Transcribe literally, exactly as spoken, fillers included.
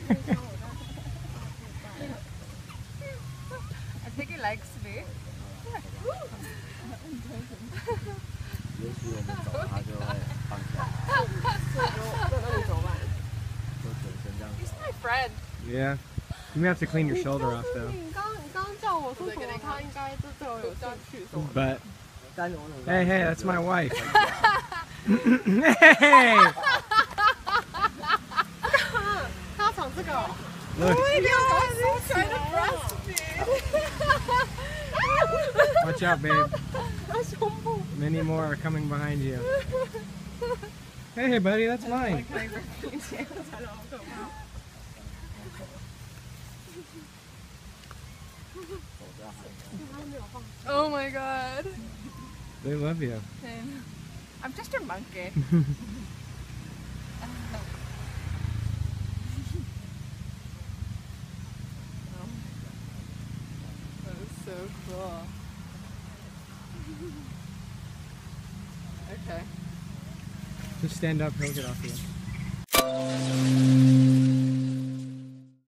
I think he likes me. 也许我们走了，它就会放下。 那你怎么办？ 就全身这样。 He's my friend. Yeah. You may have to clean your shoulder off though. 你刚你刚叫我说什么？他应该就对我有兴趣。 But 但是我怎么 hey, hey, that's my wife. Hey! 他抢这个。 Look. Oh my god, he's trying to breastfeed. Watch out, babe. 他胸部。 Many more are coming behind you. Hey, buddy, that's mine. Oh my god. They love you. I'm just a monkey. That is so cool. Okay. Just stand up, he'll get off you.